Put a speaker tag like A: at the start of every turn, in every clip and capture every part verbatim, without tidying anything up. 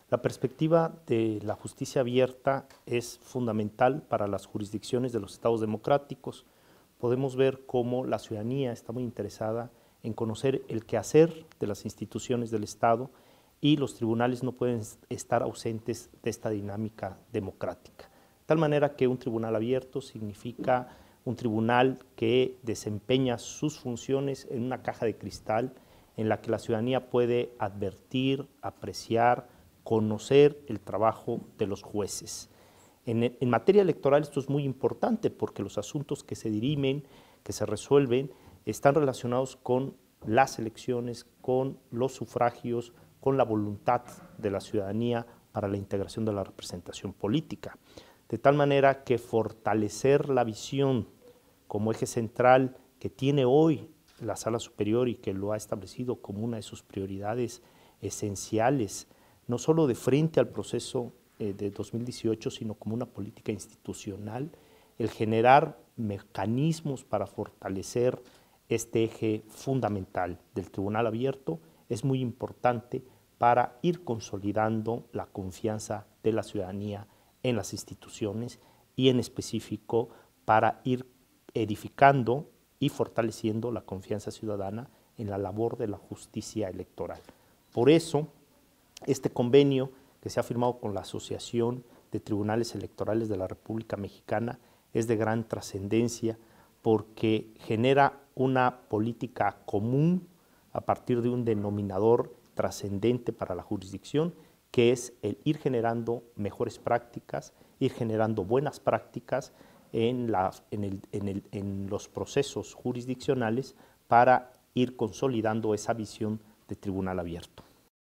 A: La perspectiva de la justicia abierta es fundamental para las jurisdicciones de los estados democráticos. Podemos ver cómo la ciudadanía está muy interesada en conocer el quehacer de las instituciones del Estado y los tribunales no pueden estar ausentes de esta dinámica democrática. De tal manera que un tribunal abierto significa un tribunal que desempeña sus funciones en una caja de cristal en la que la ciudadanía puede advertir, apreciar, conocer el trabajo de los jueces. En, en materia electoral esto es muy importante porque los asuntos que se dirimen, que se resuelven, están relacionados con las elecciones, con los sufragios, con la voluntad de la ciudadanía para la integración de la representación política. De tal manera que fortalecer la visión como eje central que tiene hoy la Sala Superior y que lo ha establecido como una de sus prioridades esenciales, no solo de frente al proceso eh, de dos mil dieciocho, sino como una política institucional, el generar mecanismos para fortalecer este eje fundamental del Tribunal Abierto es muy importante para ir consolidando la confianza de la ciudadanía en las instituciones y en específico para ir edificando y fortaleciendo la confianza ciudadana en la labor de la justicia electoral. Por eso, este convenio que se ha firmado con la Asociación de Tribunales Electorales de la República Mexicana es de gran trascendencia porque genera una política común a partir de un denominador trascendente para la jurisdicción, que es el ir generando mejores prácticas, ir generando buenas prácticas en, la, en, el, en, el, en los procesos jurisdiccionales para ir consolidando esa visión de tribunal abierto.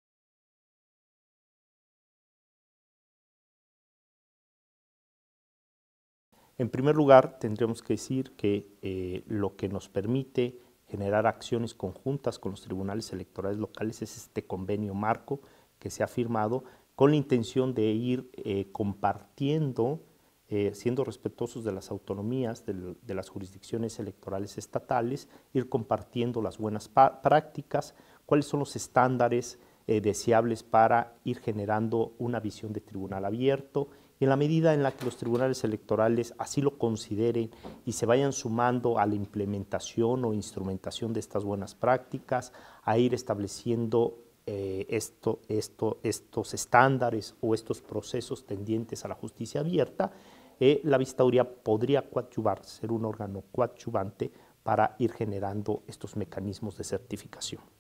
A: En primer lugar, tendríamos que decir que eh, lo que nos permite generar acciones conjuntas con los tribunales electorales locales es este convenio marco que se ha firmado con la intención de ir eh, compartiendo, eh, siendo respetuosos de las autonomías de, de las jurisdicciones electorales estatales, ir compartiendo las buenas prácticas, cuáles son los estándares eh, deseables para ir generando una visión de tribunal abierto, y en la medida en la que los tribunales electorales así lo consideren y se vayan sumando a la implementación o instrumentación de estas buenas prácticas, a ir estableciendo eh, esto, esto, estos estándares o estos procesos tendientes a la justicia abierta, eh, la vistaduría podría coadyuvar, ser un órgano coadyuvante para ir generando estos mecanismos de certificación.